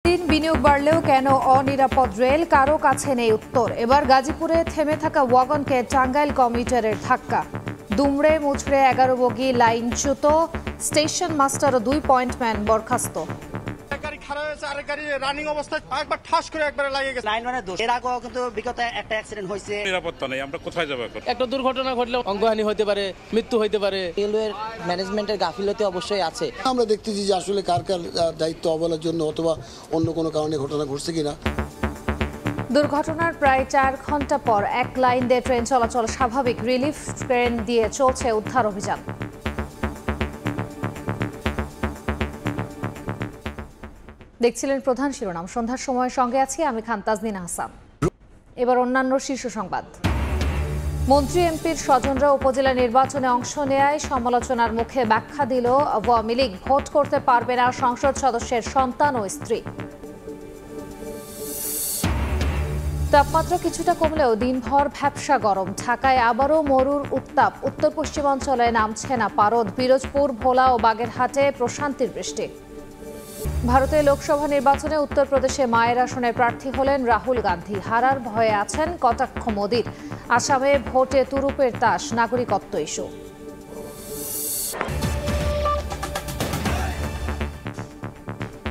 দিন বিনিয়োগ বাড়লেও কেন অনিরাপদ রেল, কারো কাছে নেই উত্তর। এবার গাজীপুরে থেমে থাকা ওয়াগনকে টাঙ্গাইল কমিউটারের ধাক্কা। দুমড়ে মুচড়ে 11 বগি লাইনচ্যুত, স্টেশন মাস্টার ও 2 পয়েন্টম্যান বরখাস্ত। একটা দুর্ঘটনা ঘটলে অঙ্গহানি হতে পারে, মৃত্যু হতে পারে। রেলওয়ের ম্যানেজমেন্টের গাফিলতি অবশ্যই আছে। আমরা দেখতেছি যে আসলে কার কার দায়িত্ব অবহেলার জন্য অথবা অন্য কোনো কারণে ঘটনা ঘটছে কিনা। দুর্ঘটনার প্রায় 4 ঘন্টা পর এক লাইন দিয়ে ট্রেন চলাচল স্বাভাবিক, রিলিফ ট্রেন দিয়ে চলছে উদ্ধার অভিযান। দেখছিলেন প্রধান শিরোনাম। সন্ধ্যার সময়ের সঙ্গে আছি আমি খান তাজনিনা হাসান। এবার অন্যান্য শীর্ষ সংবাদ। মন্ত্রী এমপির স্বজনরা উপজেলা নির্বাচনে অংশ নেয়ায় সমালোচনার মুখে ব্যাখ্যা দিল আওয়ামী লীগ। ভোট করতে পারবে না সংসদ সদস্যের সন্তান ও স্ত্রী। তাপমাত্রা কিছুটা কমলেও দিনভর ভ্যাপসা গরম। ঢাকায় আবারও মরুর উত্তাপ। উত্তর পশ্চিমাঞ্চলে নামছে না পারদ। পিরোজপুর, ভোলা ও বাগেরহাটে প্রশান্তির বৃষ্টি। ভারতে লোকসভা নির্বাচনে উত্তরপ্রদেশে মায়ের আসনে প্রার্থী হলেন রাহুল গান্ধী। হারার ভয়ে আছেন কটাক্ষ মোদির। আসামে ভোটে তুরুপের তাস, নাগরিকত্ব ইস্যু।